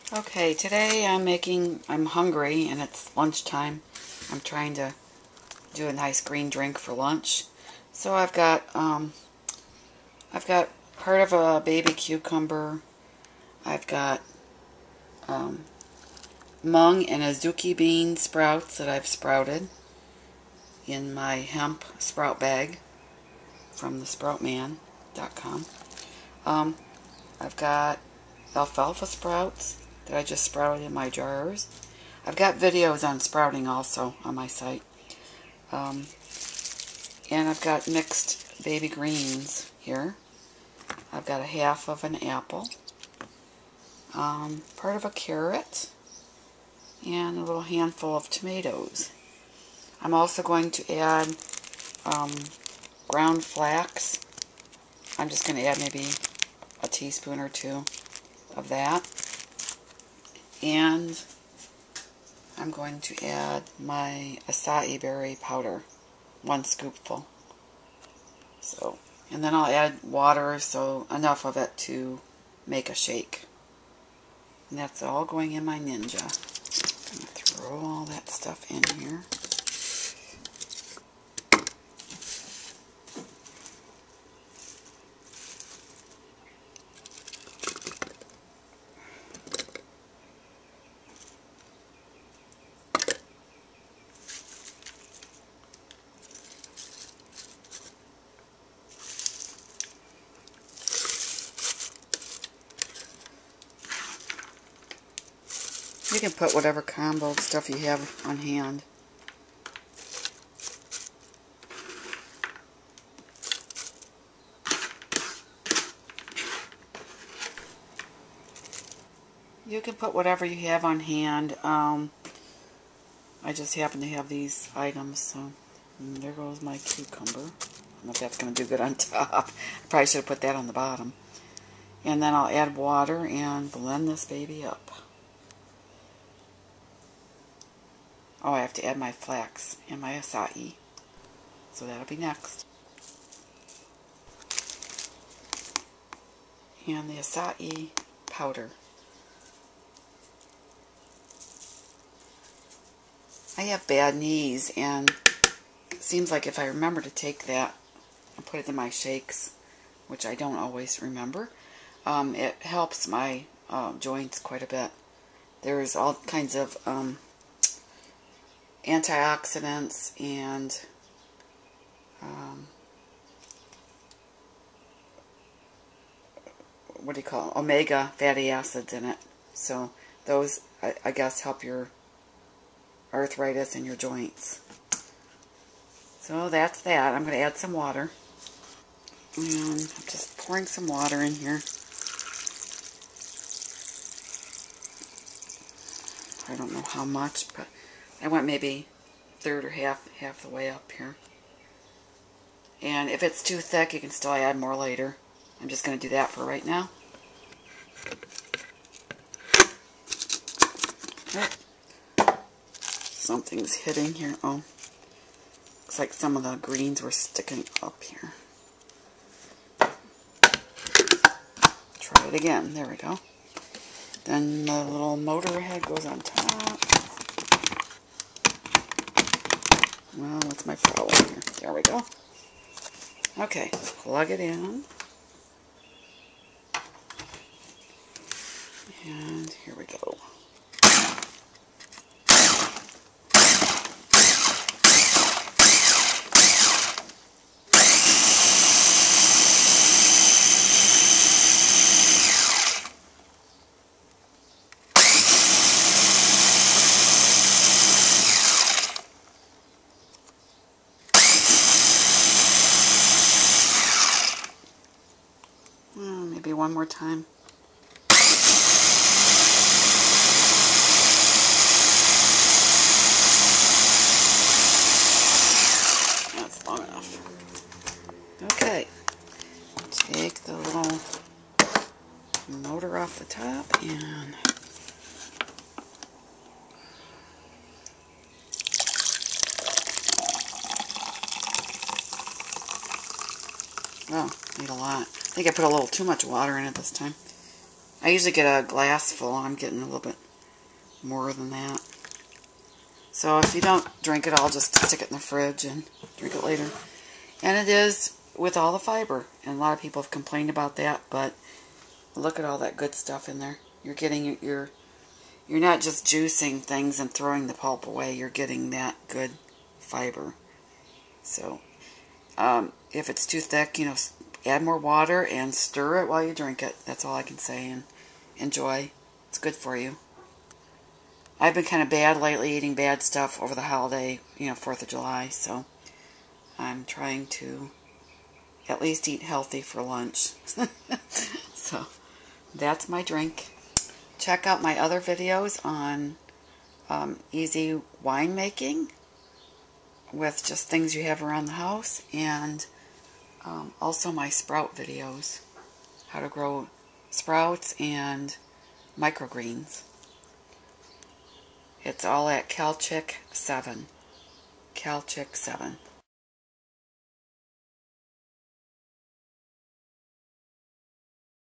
Okay, today I'm hungry and it's lunchtime. I'm trying to do a nice green drink for lunch. So I've got part of a baby cucumber. I've got mung and azuki bean sprouts that I've sprouted in my hemp sprout bag from thesproutman.com. I've got alfalfa sprouts that I just sprouted in my jars. I've got videos on sprouting also on my site. And I've got mixed baby greens here. I've got a half of an apple, part of a carrot, and a little handful of tomatoes. I'm also going to add ground flax. I'm just going to add maybe a teaspoon or two of that. And I'm going to add my acai berry powder, 1 scoopful. So, and then I'll add water, so enough of it to make a shake. And that's all going in my Ninja. I'm going to throw all that stuff in here. You can put whatever combo stuff you have on hand. You can put whatever you have on hand. I just happen to have these items, so there goes my cucumber. I don't know if that's going to do good on top. I probably should have put that on the bottom. And then I'll add water and blend this baby up. Oh, I have to add my flax and my acai. So that'll be next. And the acai powder. I have bad knees, and it seems like if I remember to take that and put it in my shakes, which I don't always remember, it helps my joints quite a bit. There's all kinds of antioxidants and what do you call it? Omega fatty acids in it. So those, I guess, help your arthritis in your joints. So that's that. I'm going to add some water. And I'm just pouring some water in here. I don't know how much, but I went maybe third or half the way up here. And if it's too thick, you can still add more later. I'm just going to do that for right now. Oh, something's hitting here. Oh, looks like some of the greens were sticking up here. Try it again. There we go. Then the little motor head goes on top. Well, what's my problem here? There we go. Okay, plug it in. And here we go. Maybe one more time. That's long enough. Okay. Take the little motor off the top and oh, need a lot. I think I put a little too much water in it this time. I usually get a glass full. I'm getting a little bit more than that. So if you don't drink it all, just stick it in the fridge and drink it later. And it is with all the fiber. And a lot of people have complained about that, but look at all that good stuff in there. You're getting you're not just juicing things and throwing the pulp away. You're getting that good fiber. So if it's too thick, add more water and stir it while you drink it. That's all I can say. And enjoy. It's good for you. I've been kind of bad lately, eating bad stuff over the holiday, 4th of July, so I'm trying to at least eat healthy for lunch. So that's my drink. Check out my other videos on easy winemaking with just things you have around the house, and also my sprout videos, how to grow sprouts and microgreens. It's all at Calchick 7. Calchick 7.